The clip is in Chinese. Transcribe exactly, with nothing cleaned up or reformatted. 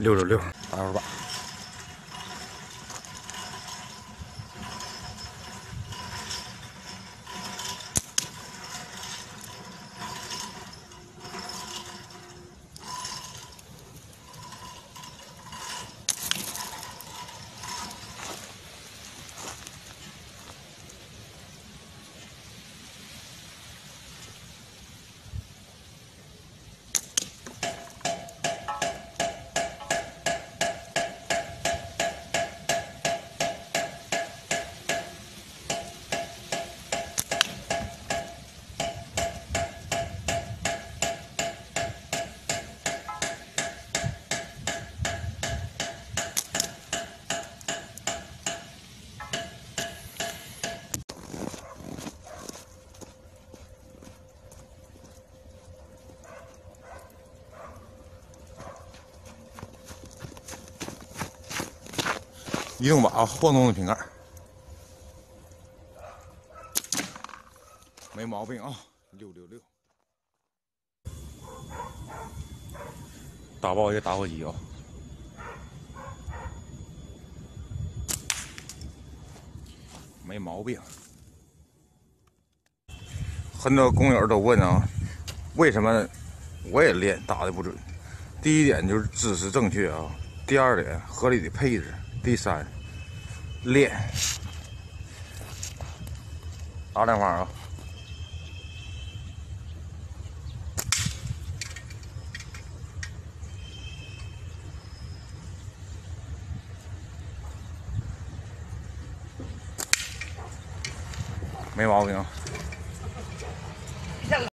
六六六，八十八。移动把晃动的瓶盖，没毛病啊！六六六，打爆一个打火机啊！没毛病。很多工友都问啊，为什么我也练打的不准？第一点就是姿势正确啊，第二点合理的配置。 第三，练，打两发啊！没毛病啊！